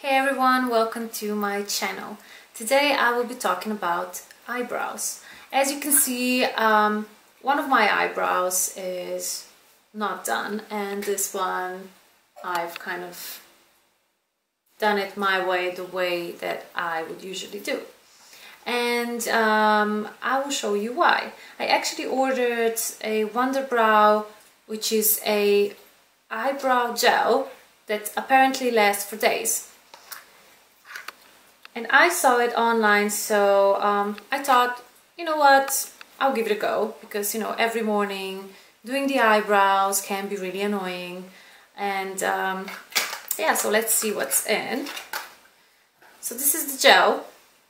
Hey everyone, welcome to my channel. Today I will be talking about eyebrows. As you can see, one of my eyebrows is not done, and this one I've kind of done it my way, the way that I would usually do. And I will show you why. I actually ordered a Wonderbrow, which is a eyebrow gel that apparently lasts for days. And I saw it online, so I thought, you know what, I'll give it a go, because, you know, every morning doing the eyebrows can be really annoying. And yeah, so let's see what's in. So this is the gel.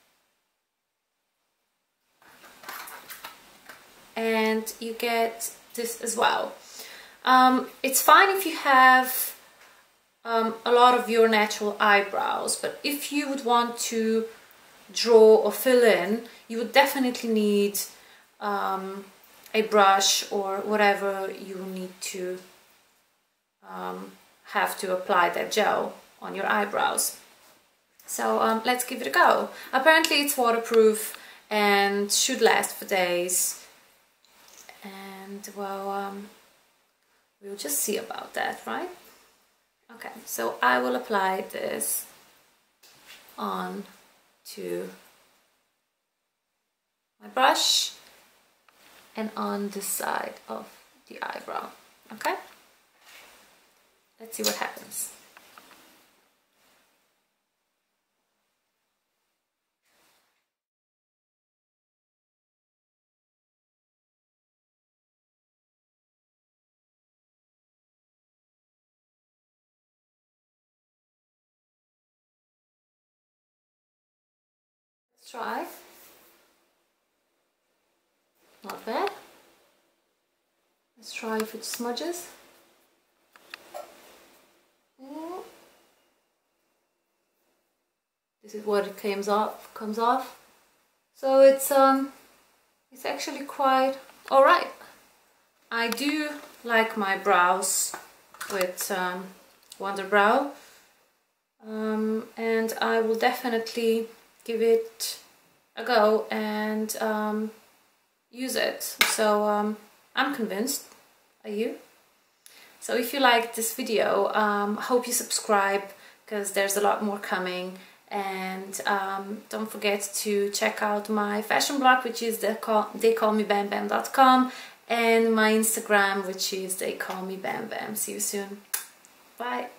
And you get this as well. It's fine if you have a lot of your natural eyebrows, but if you would want to draw or fill in, you would definitely need a brush or whatever you need to have to apply that gel on your eyebrows. So let's give it a go. Apparently it's waterproof and should last for days. And well, we'll just see about that, right? Okay, so I will apply this on to my brush and on the side of the eyebrow. Okay, let's see what happens. Let's try. Not bad. Let's try if it smudges. This is what it comes off. So it's actually quite alright. I do like my brows with Wonderbrow, and I will definitely give it a go and use it. So I'm convinced. Are you? So if you liked this video, hope you subscribe, because there's a lot more coming. And don't forget to check out my fashion blog, which is theycallmebambam.com, and my Instagram, which is theycallmebambam. See you soon. Bye.